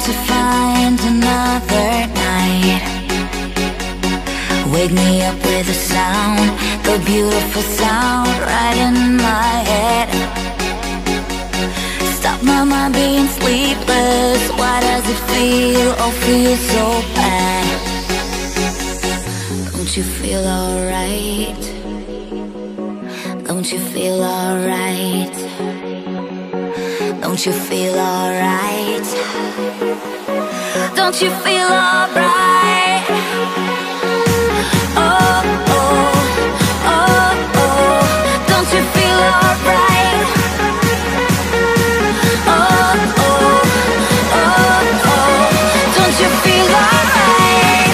to find another night. Wake me up with a sound, the beautiful sound right in my head. Stop my mind being sleepless. Why does it feel, oh feel so bad? Don't you feel alright? Don't you feel alright? Don't you feel alright? Don't you feel alright? Oh, oh, oh, oh. Don't you feel alright? Oh, oh, oh, oh. Don't you feel alright?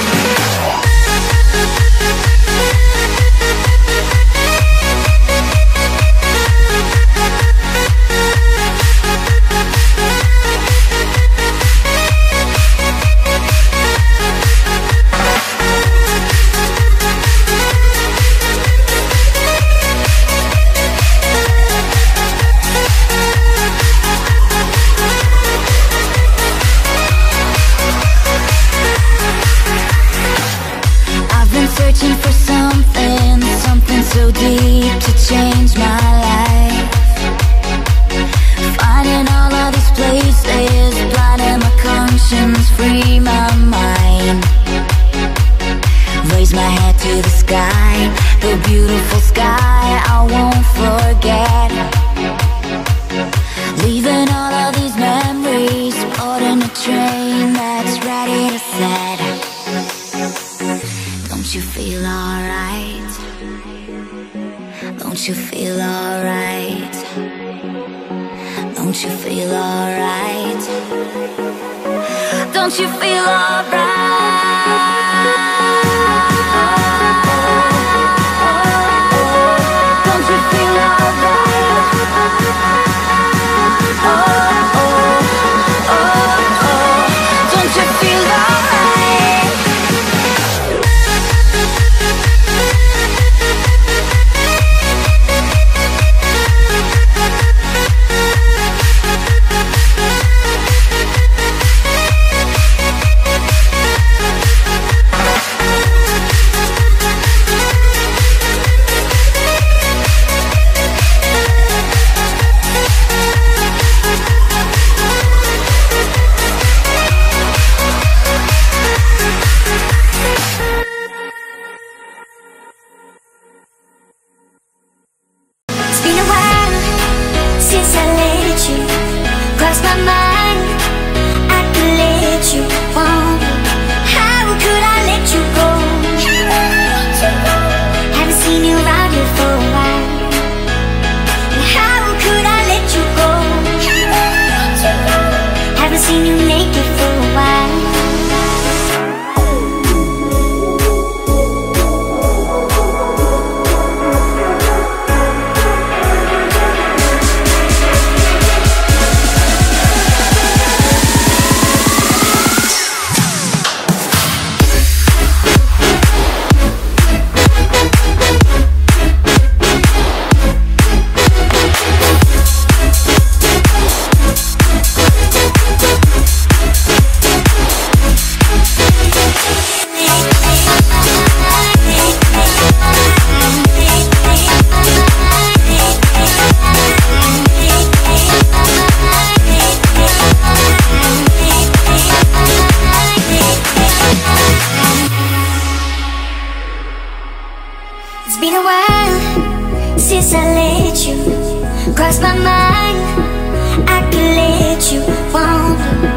Searching for something, something so deep to change my life. Finding all of these places, blinding my conscience, free my mind. Raise my head to the sky, the beautiful sky I won't forget. Leaving all of these memories, boarding a train that's ready to set. Don't you feel alright? Don't you feel alright? Don't you feel alright? Don't you feel alright? Don't you feel alright? Oh, oh, oh, oh. Don't you feel alright? It's been a while since I let you cross my mind. I could let you wander.